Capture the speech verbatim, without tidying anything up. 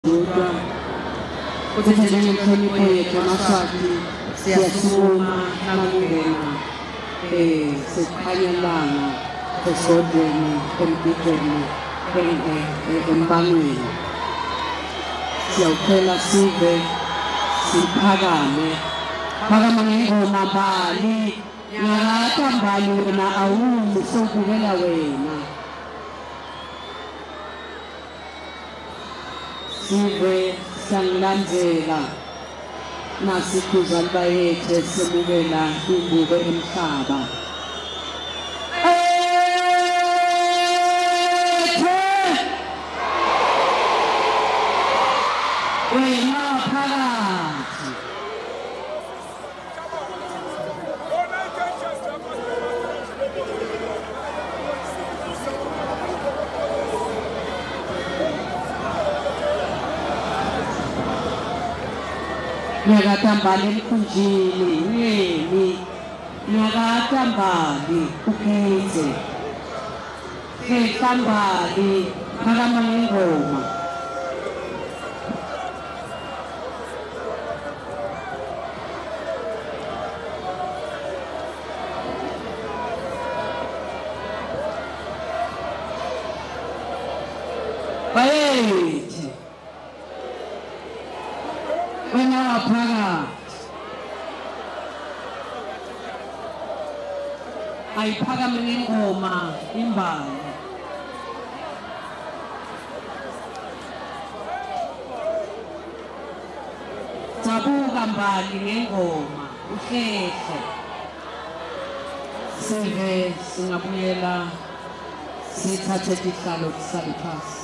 Dodwa ukuthi njengenhlonipho yethu Mswati siyasukuma nakungena eh sikhanyelana esodweni empithweni embangweni siyawuphela sive siphakame phakama ngengoma mbali ngakho mbali wena awumi sokubela wena sive sangilandzela nasikhuza libayethe semukela ingubo emhlaba wena phakathi Nyakatambali emkhunjini yini Nyakatambali ukhize Hlambali phakama ngengoma Bayethi wena phakathi ayiphakame ngengoma imbali Tabuka mbali ngengoma uhlehle sive singabuyela sithathe isihlalo kusale phasi